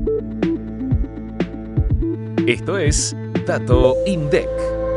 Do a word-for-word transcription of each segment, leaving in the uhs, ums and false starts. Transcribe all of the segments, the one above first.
Esto es Dato INDEC.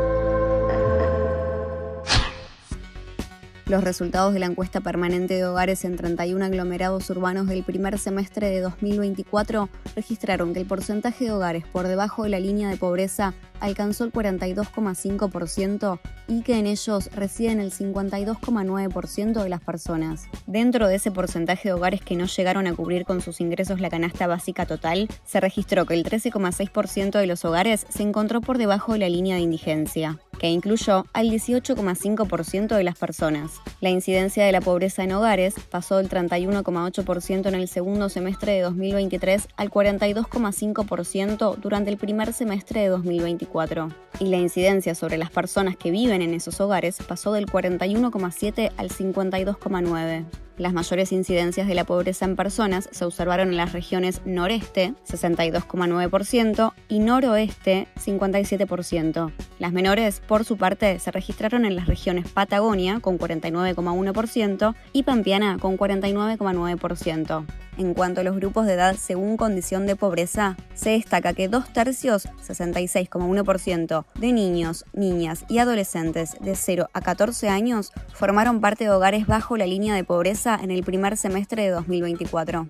Los resultados de la encuesta permanente de hogares en treinta y uno aglomerados urbanos del primer semestre de dos mil veinticuatro registraron que el porcentaje de hogares por debajo de la línea de pobreza alcanzó el cuarenta y dos coma cinco por ciento y que en ellos residen el cincuenta y dos coma nueve por ciento de las personas. Dentro de ese porcentaje de hogares que no llegaron a cubrir con sus ingresos la canasta básica total, se registró que el trece coma seis por ciento de los hogares se encontró por debajo de la línea de indigencia, que incluyó al dieciocho coma cinco por ciento de las personas. La incidencia de la pobreza en hogares pasó del treinta y uno coma ocho por ciento en el segundo semestre de dos mil veintitrés al cuarenta y dos coma cinco por ciento durante el primer semestre de dos mil veinticuatro. Y la incidencia sobre las personas que viven en esos hogares pasó del cuarenta y uno coma siete por ciento al cincuenta y dos coma nueve por ciento. Las mayores incidencias de la pobreza en personas se observaron en las regiones noreste, sesenta y dos coma nueve por ciento, y noroeste, cincuenta y siete por ciento. Las menores, por su parte, se registraron en las regiones Patagonia, con cuarenta y nueve coma uno por ciento, y Pampeana, con cuarenta y nueve coma nueve por ciento. En cuanto a los grupos de edad según condición de pobreza, se destaca que dos tercios, sesenta y seis coma uno por ciento, de niños, niñas y adolescentes de cero a catorce años formaron parte de hogares bajo la línea de pobreza en el primer semestre de dos mil veinticuatro.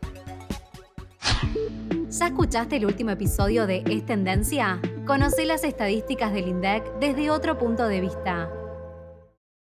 ¿Ya escuchaste el último episodio de Es Tendencia? Conoce las estadísticas del INDEC desde otro punto de vista.